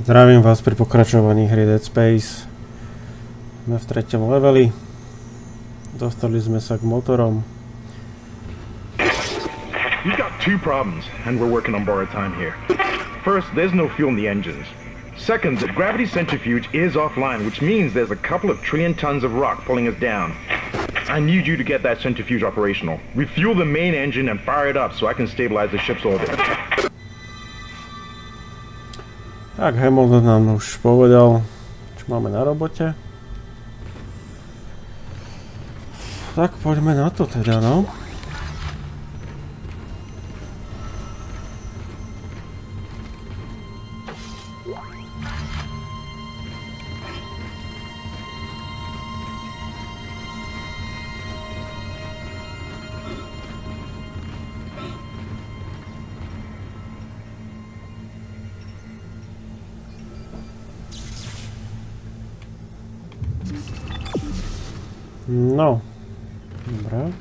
Zdravím vás pri pokračovaní hry Dead Space. Sme v 3. leveli. Dostali sme sa k motorom. You've got two problems, and we're working on borrowed time here. First, there's no fuel in the engines. Second, the gravity centrifuge is offline, which means there's a couple of trillion tons of rock pulling us down. I need you to get that centrifuge operational. Refuel the main engine and fire it up so I can stabilize the ship's orbit. Tak, Hamilton nám už povedal, čo máme na robote. Tak, poďme na to teda, no. No, dobré.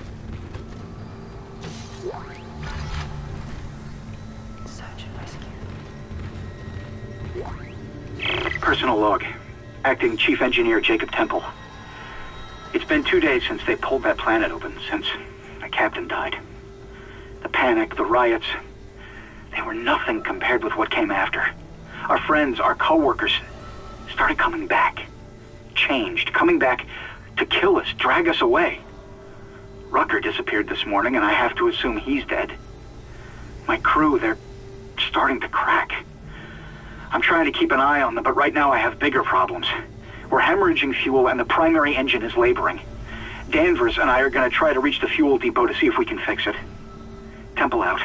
Personal log. Acting Chief Engineer Jacob Temple. It's been 2 days since they pulled that planet open, since the captain died. The panic, the riots, they were nothing compared with what came after. Our friends, our co-workers, started coming back. Changed, coming back to kill us, drag us away. Rucker disappeared this morning, and I have to assume he's dead. My crew, they're starting to crack. I'm trying to keep an eye on them, but right now I have bigger problems. We're hemorrhaging fuel, and the primary engine is laboring. Danvers and I are going to try to reach the fuel depot to see if we can fix it. Temple out.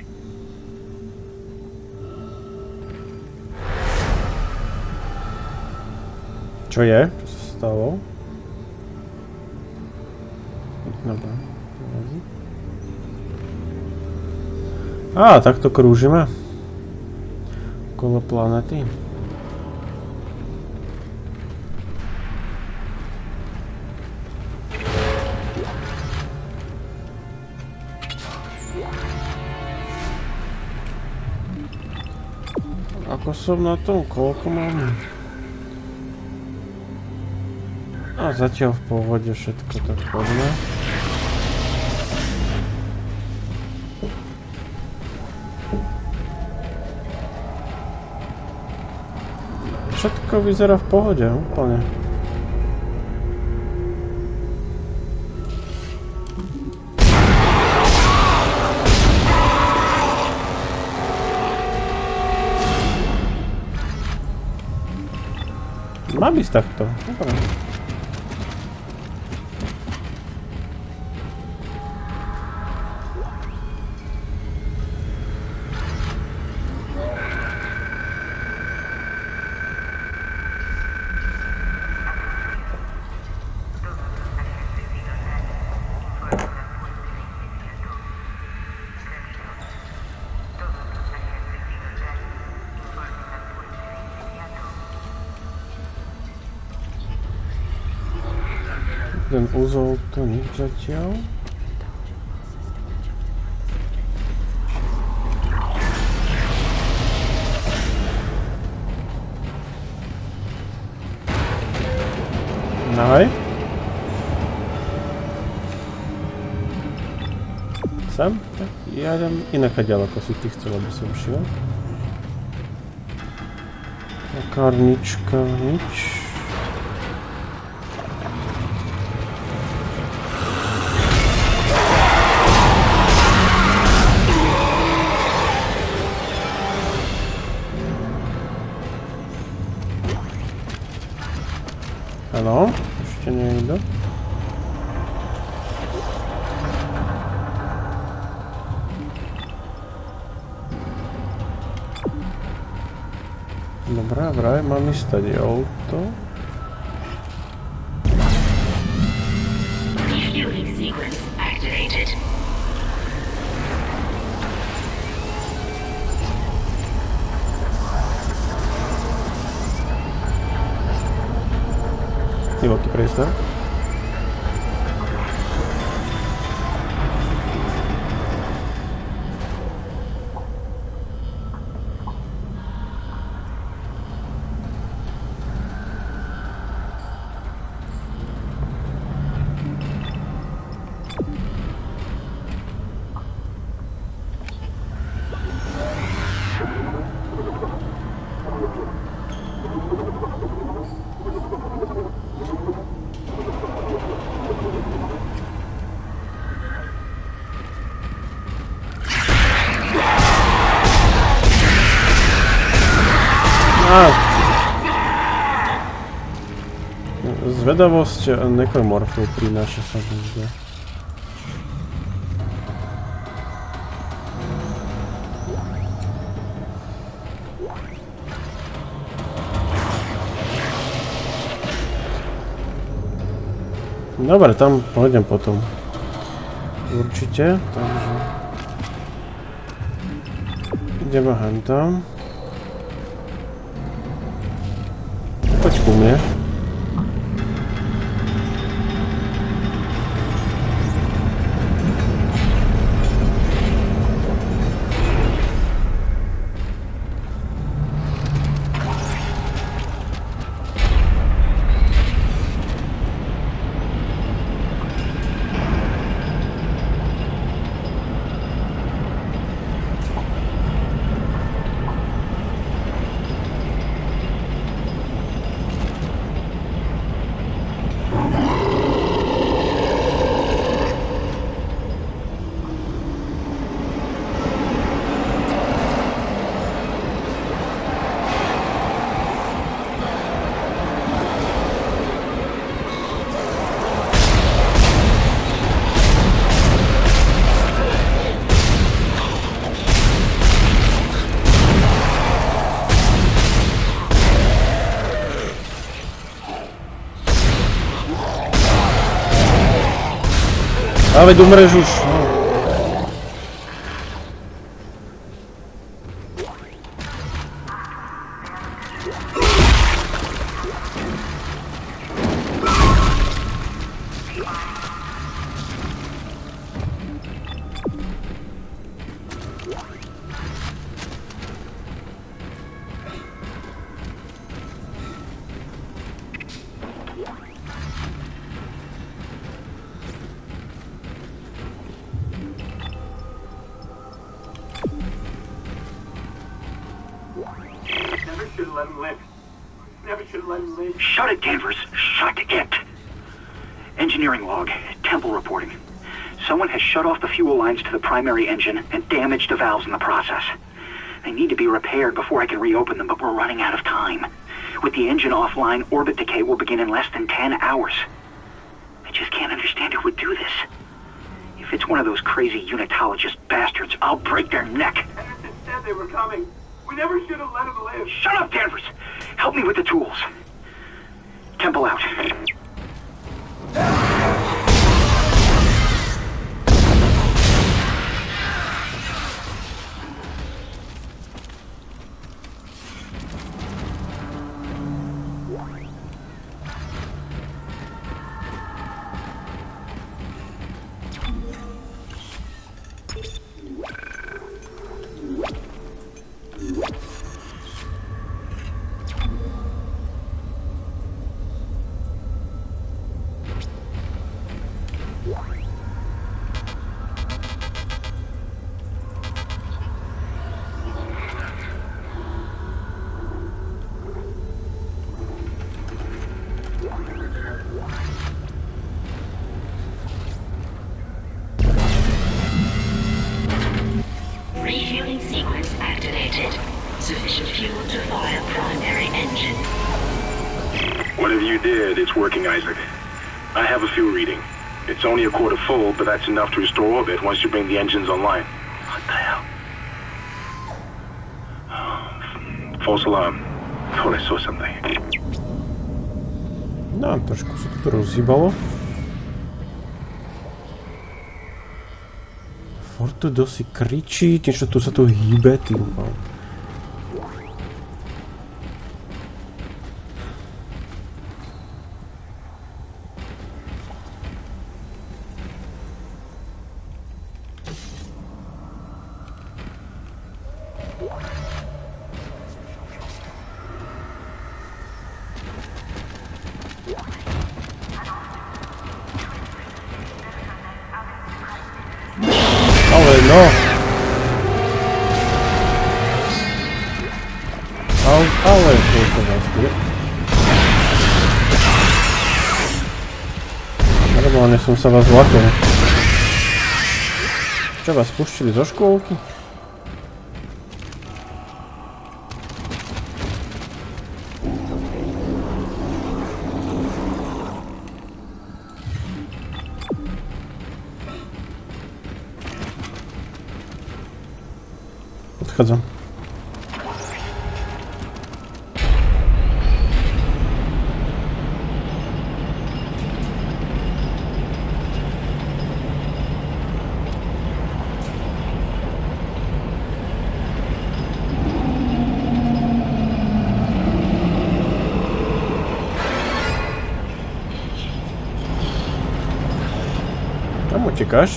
Čo je? Čo sa stalo? Dobre. Á, takto krúžime. Okolo planety. Ako som na tom? Koľko mám? A zatiaľ v pohode všetko, tak poďme. Všetko vyzerá v pohode, úplne. Má byť takto, dobre. Ten úzol to nič zatiaľ. Nahaj. Sem? Tak ja idem inakať ďaleko, si ty chcel, aby som šiel. Lekárnička, nič. Áno, ešte niekto. Dobrá, vraj, mám ísť tady auto. Refueling sequence activated. Divoký priestor. Zvedavosť nekromorfov prináša sa zde. Dobre, tam pôjdem potom. Určite, takže... Ideme hentam. Poď ku mne. Ale umreš už. Shut it, Danvers. Shut it. Engineering log. Temple reporting. Someone has shut off the fuel lines to the primary engine and damaged the valves in the process. They need to be repaired before I can reopen them, but we're running out of time. With the engine offline, orbit decay will begin in less than 10 hours. I just can't understand who would do this. If it's one of those crazy unitologist bastards, I'll break their neck. Anderson said they were coming. We never should have let him live. Shut up, Danvers! Help me with the tools. Temple out. Refueling sequence activated. Sufficient fuel to fire primary engine. Whatever you did, it's working, Isaac. I have a fuel reading. It's only a quarter full, but that's enough to restore orbit once you bring the engines online. What the hell? False alarm. Thought I saw something. No, trošku sa to rozhýbalo. Fortudo si kričí, niečo tu sa tu hýbe, tým. No. Ale to vlastne. Normálne som sa vás zlakol. Čo vás puštili zo škôlky? odchádzam. Tam utekáš?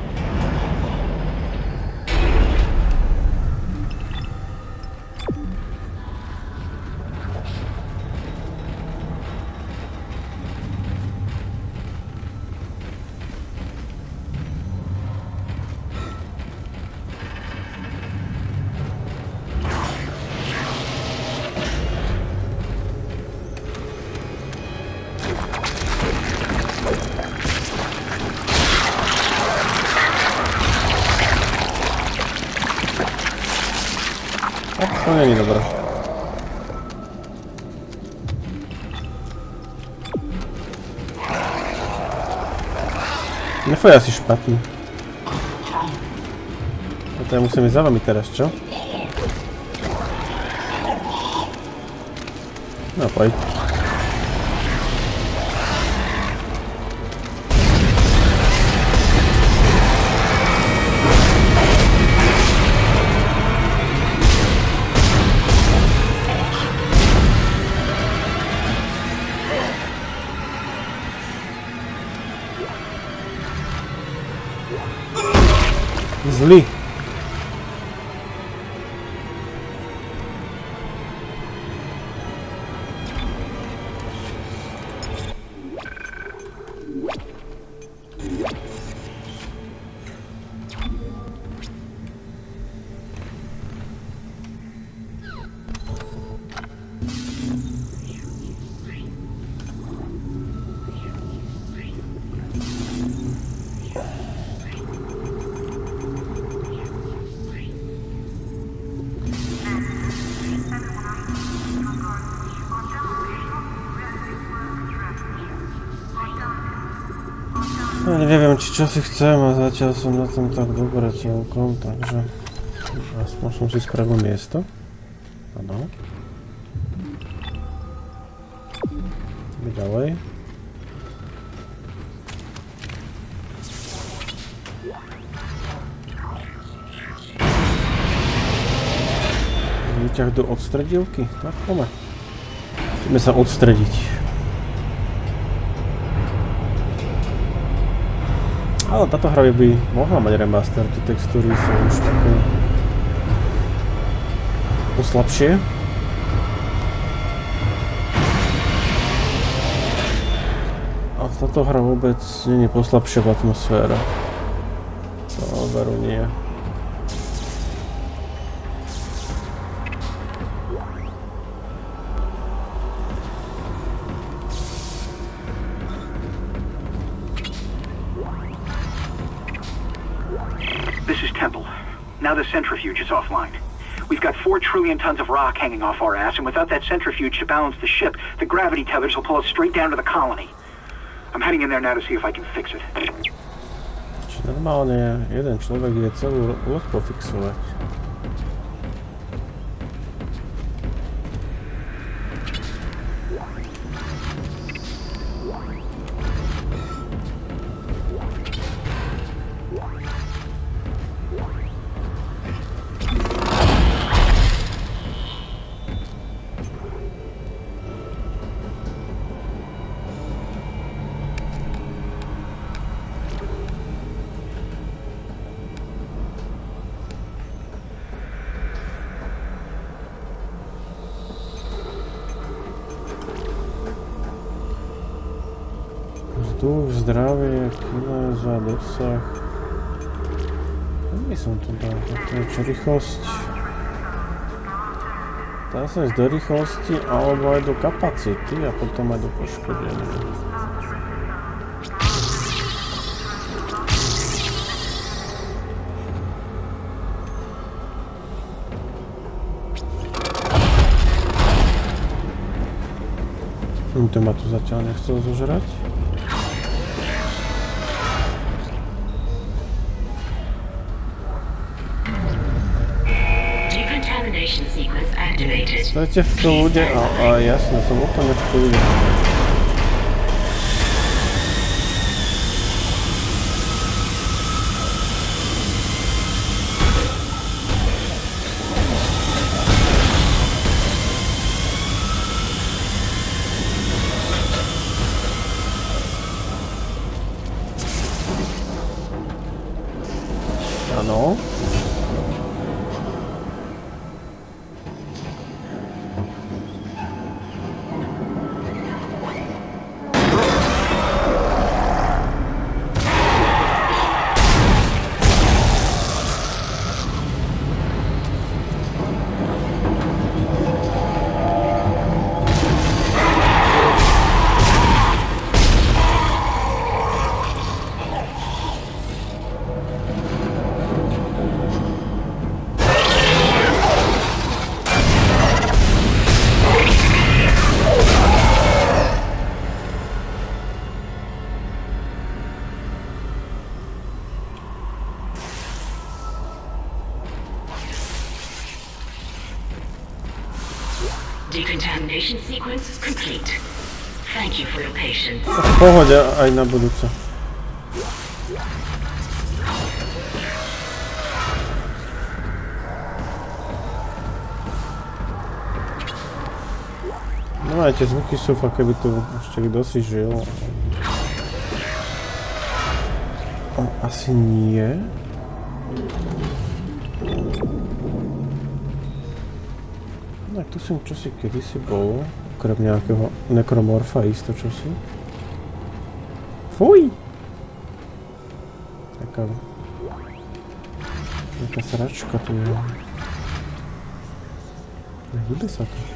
To není dobré. Nefoj asi špatný. A to ja musím ísť za vami teraz, čo? No poď. Zlý. Ja neviem, či čo si chcem a zatiaľ som na tom tak dobre celkom, takže aspoň som si spravil miesto. Áno. Ideme ďalej. Výťah do odstredivky? Tak poďme. Ideme sa odstrediť. Ale táto hra by mohla mať remaster, tie textúry sú už také poslabšie. A táto hra vôbec nie je poslabšia v atmosfére. To veru nie. Now the centrifuge is offline. We've got 4 trillion tons of rock hanging off our ass, and without that centrifuge to balance the ship, the gravity tethers will pull us straight down to the colony. I'm heading in there now to see if I can fix it. Normálne jeden človek ide celú loď pofixovať. Vzduch, zdravie, kilo za dosah. Nie som tu dal, to je čo rýchlosť. Dá sa ísť do rýchlosti alebo aj do kapacity a potom aj do poškodenia. To ma tu zatiaľ nechcel zožrať. Due Decontamination sequence activated. Stajte v kľude. A jasne, som úplne v kľude. Áno. Decontamination sequence complete. Thank you for your patience. V pohode aj na budúce. No aj tie zvuky sú fakt, keby tu ešte kto si žil. Asi nie. Tak tu som čosi kedysi bol, okrem nejakého nekromorfa isto čosi. Fuj! Taká sračka tu je. Hýbe sa to.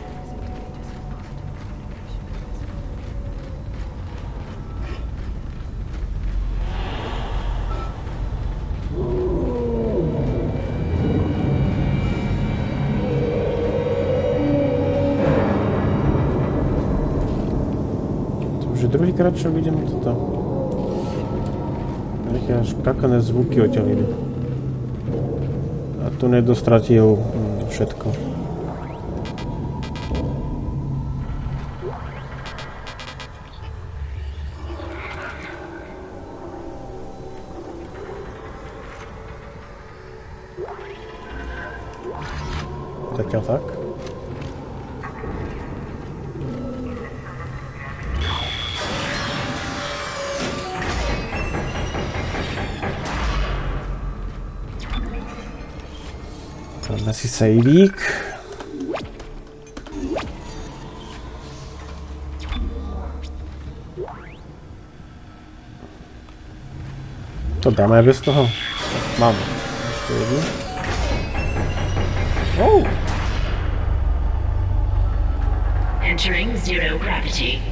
Druhýkrát, čo vidím toto. Nejaké až kakané zvuky odtiaľ idú. A tu nedostratil všetko. Zatiaľ tak. Dáme si sejvík. To dáme aj bez toho. Mám. Ešte jednu. Oh. Entering zero gravity.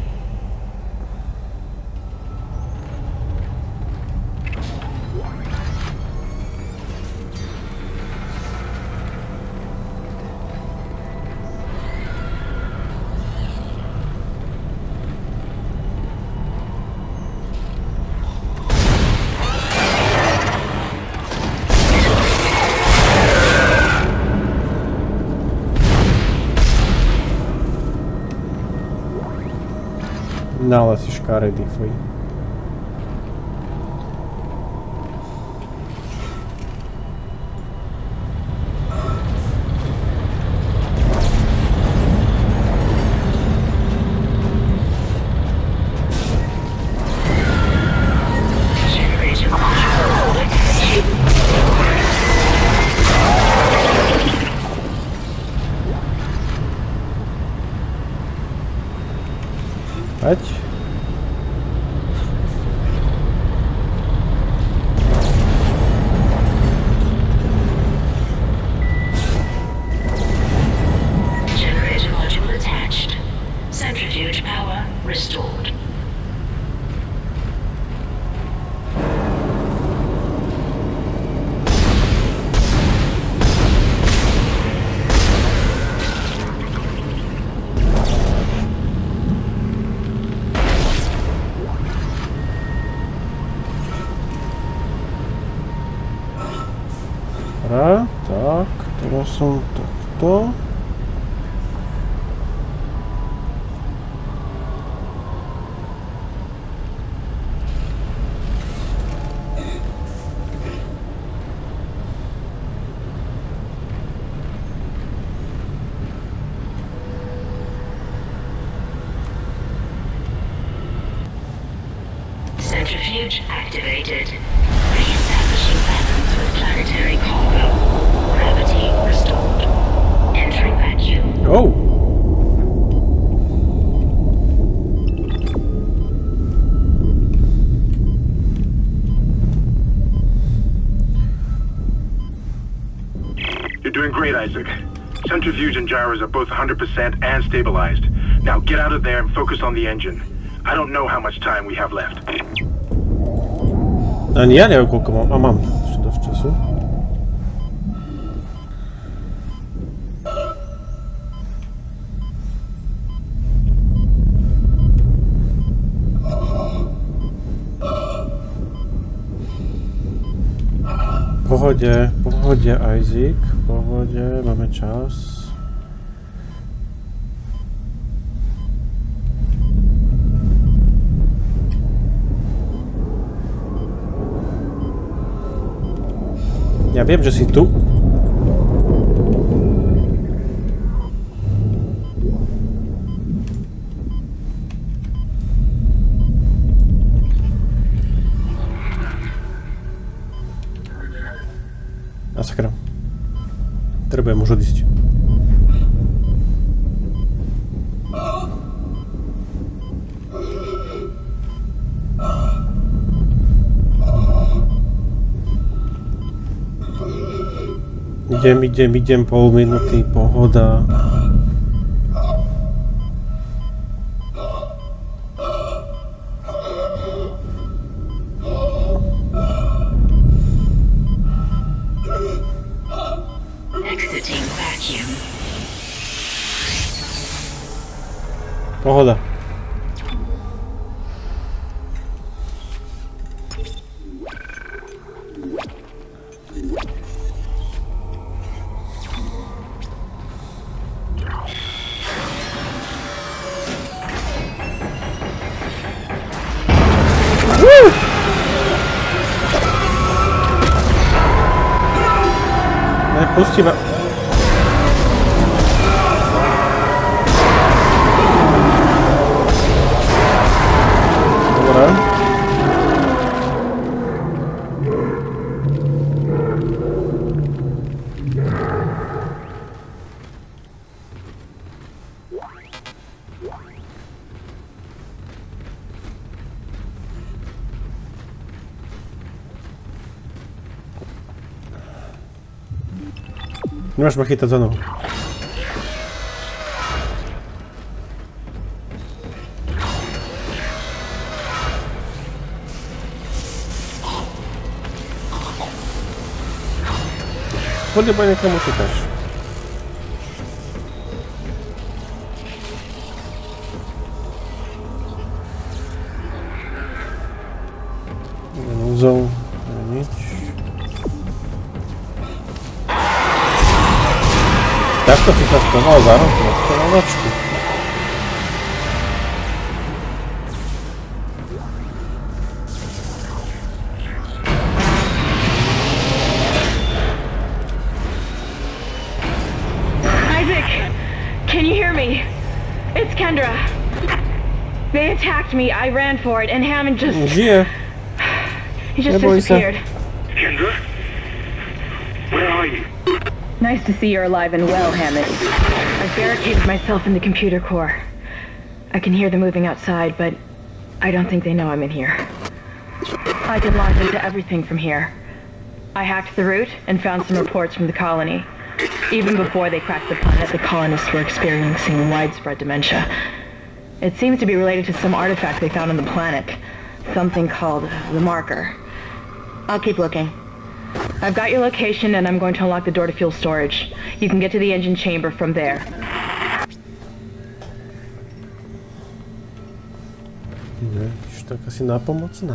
Ale si škaredý, fuj. Ať. Tak, teraz som auto. Centrifuge activated. Re-establishing balance with planetary cargo. Gravity restored. Entering vacuum. Oh! You're doing great, Isaac. Centrifuge and gyros are both 100% and stabilized. Now get out of there and focus on the engine. I don't know how much time we have left. Ani ja nie wiem, koľko mam. A mam jeszcze dość czasu. Pochodzie Isaac, pochodzie, mamy czas. Ja wiem, że si tu. A sakra. Treba môžu odísť. Idem, pol minúty, pohoda. Exiting vacuum. Pohoda. Pusti ma... Dobra. Nie masz machita za mną. Spodziewanie komu ty też. Nudzą. Nic. Tak to się zastosował, zaraz to na stoleczku. Isaac, can you hear me? It's Kendra. They attacked me, I ran for it, and Hammond just... Żyje. He just disappeared. Kendra? Where are you? Nice to see you're alive and well, Hammond. I've barricaded myself in the computer core. I can hear them moving outside, but I don't think they know I'm in here. I can launch into everything from here. I hacked the route and found some reports from the colony. Even before they cracked the planet, the colonists were experiencing widespread dementia. It seems to be related to some artifact they found on the planet. Something called the Marker. I'll keep looking. I've got your location and I'm going to unlock the door to fuel storage. You can get to the engine chamber from there. Już taka syna pomocna.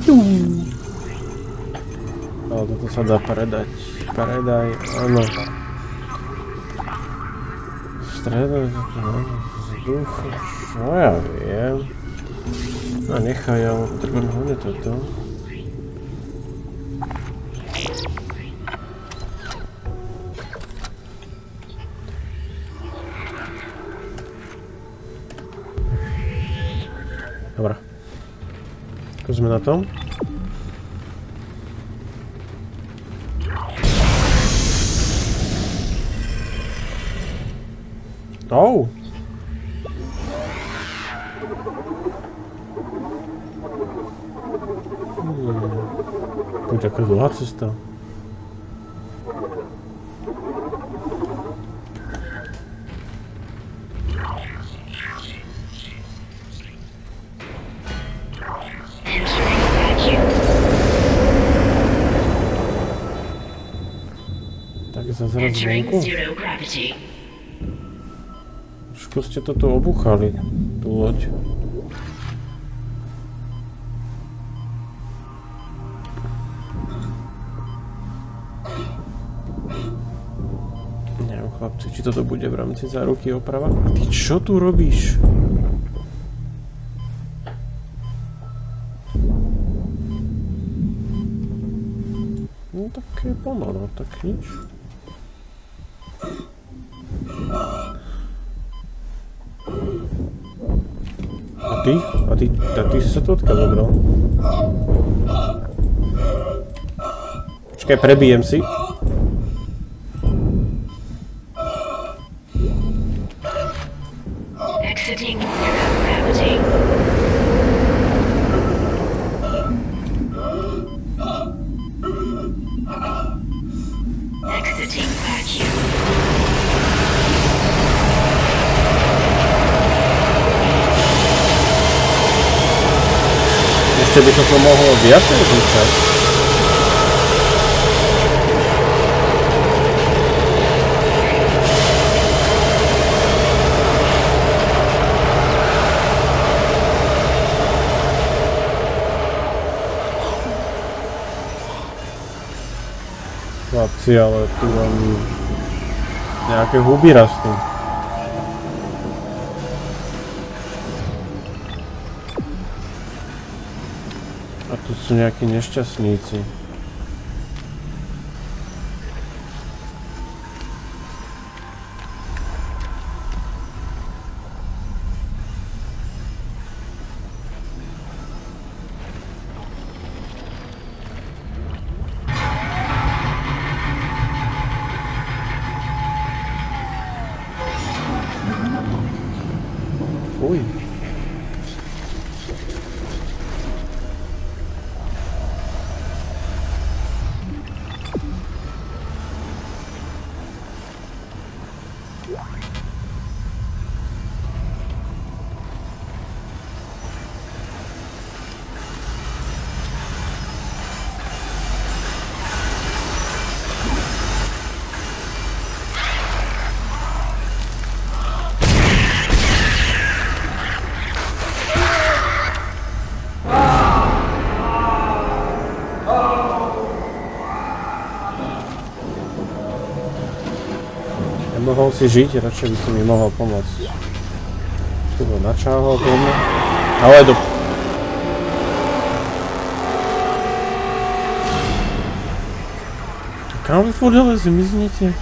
Ale toto sa dá predať. Predaj, áno. Stredné vzduch, čo ja viem. No nechaj, ale potrebujem hlavne toto. Dobra. Ako sme na tom? Oh! Poď, aká dlhá cesta. Tak sa zraz vonku. Trošku ste toto obuchali, tú loď. Neviem, chlapci, či toto bude v rámci záruky oprava. A ty čo tu robíš? No tak je pomalu, tak nič. A ty si sa tu odkiaľ dobral? Počkaj, prebijem si. Exiting zero gravity. Exiting vacuum. Ešte by to mohlo viacej zúčať. Chlapci, ale tu mám nejaké huby rastú. A tu sú nejakí nešťastníci. Fuj. Nemohol si žiť, radšej by si mi mohol pomôcť. Tu ho načáhol po mne. Ale do... Kam vy furt ale zmiznete?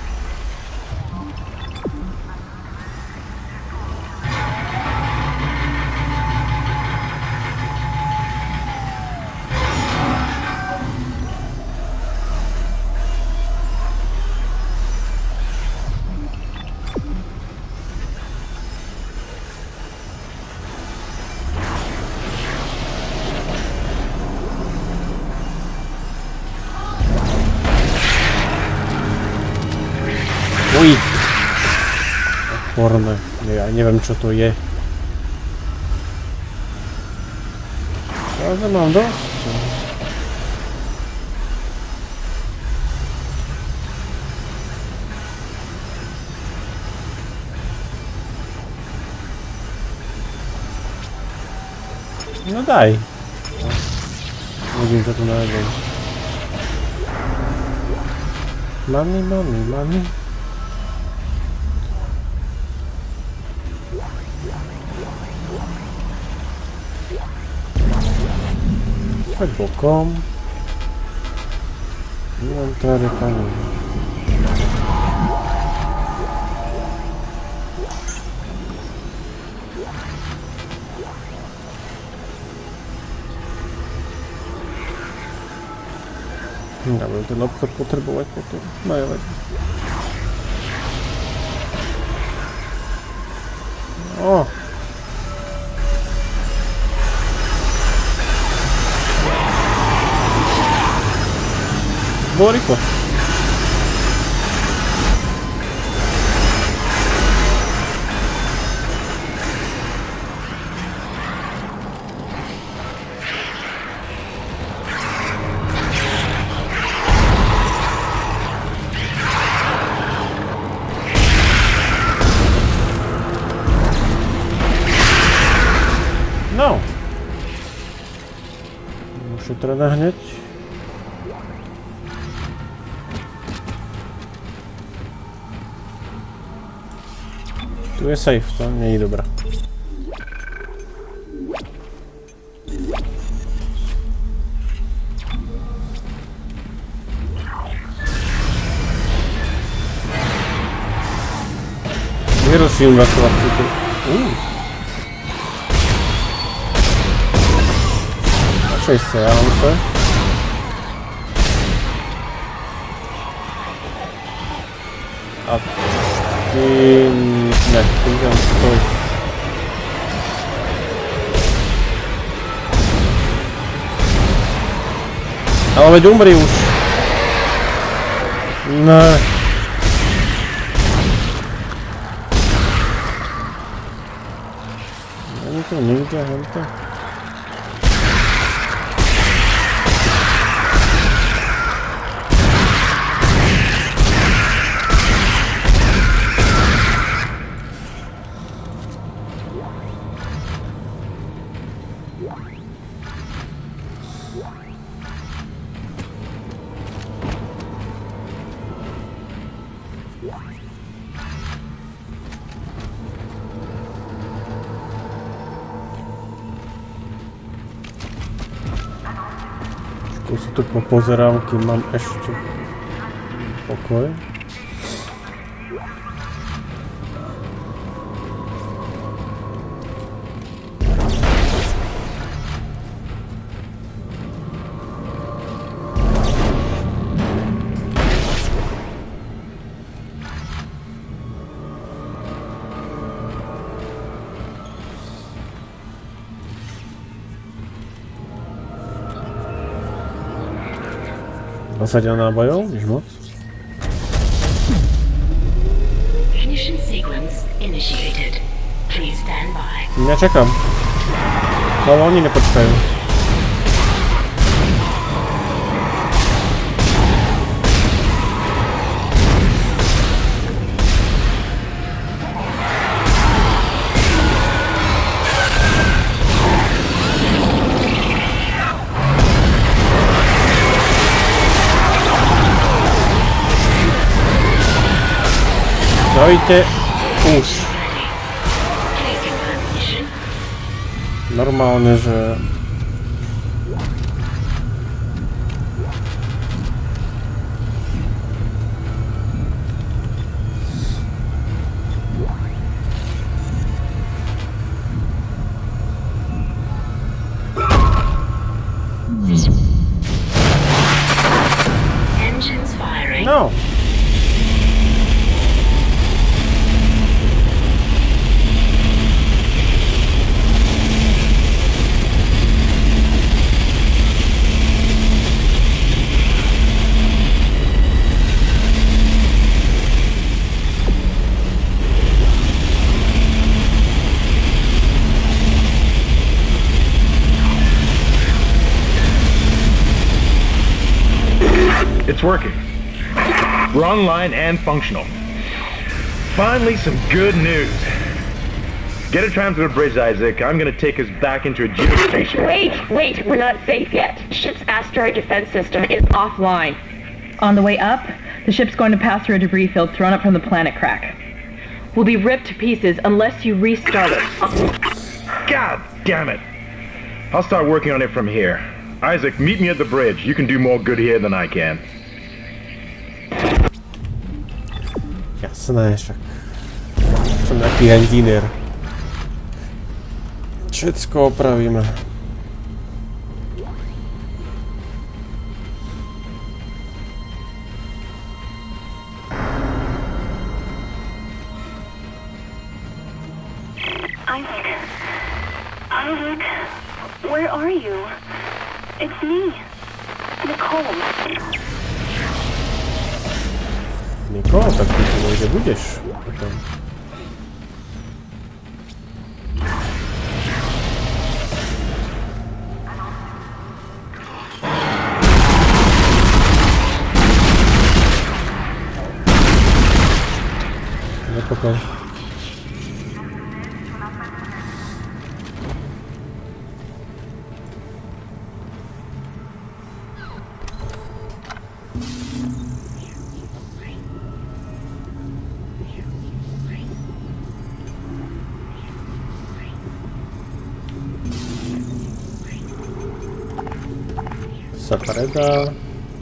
Uj! Odporné. Ja neviem, čo to je. Ja mám dosť. No daj. Vidím, čo tu nájdem. Money. Poď bokom. Inventári paliva. Ja budem ten obchod potrebovať potom. Najlepšie. O! Bolo rýchlo. No. Ušetrené hneď. Tu je safe, to nie je dobré. Vyruším vašu akcitu. Našej seance. A ty... ne, ty tam stojíš. Ale veď umri už. Ne. Není to nikde, hento. Si tu popozerám, kým mám ešte pokoj. Nasadia nábojov, už moc. Ignition sequence initiated. Please stand by. Ja čakám. Ale oni nepočkajú. Dojte už. Normálne, že... Engines firing. No. It's working. We're online and functional. Finally, some good news. Get a tram to the bridge, Isaac. I'm gonna take us back into a geostation. Wait, we're not safe yet. Ship's asteroid defense system is offline. On the way up, the ship's going to pass through a debris field thrown up from the planet crack. We'll be ripped to pieces unless you restart it. God damn it! I'll start working on it from here. Isaac, meet me at the bridge. You can do more good here than I can. Jasné, však. Som nejaký inžinier. Všetko opravíme. Isaac, where are you? It's me, Nicole. Nicole, tak ty tu niekde budeš potom. Nepokoj. Sa predá.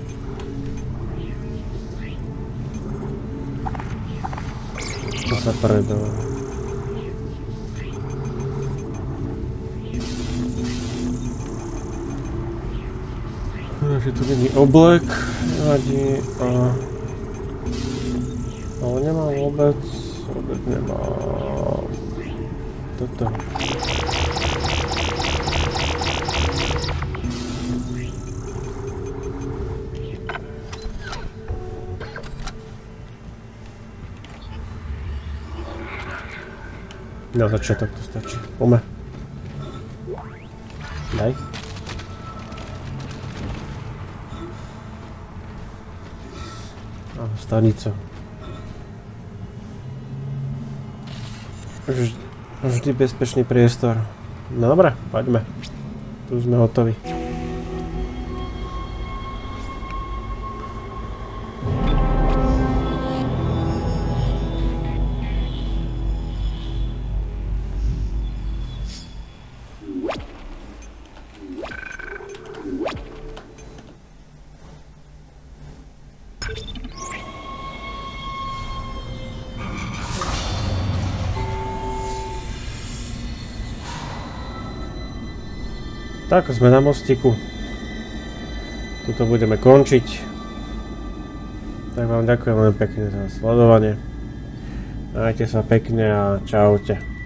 To sa predá. Takže tu není oblek, nevadí a... Ale nemám vôbec nemám... Toto. Na začiatok to stačí. Poďme. Daj. Stanica. Vždy bezpečný priestor. No dobre, poďme. Tu sme hotoví. Tak, sme na mostiku. Tuto budeme končiť. Tak vám ďakujem veľmi pekne za sledovanie. Majte sa pekne a čaute.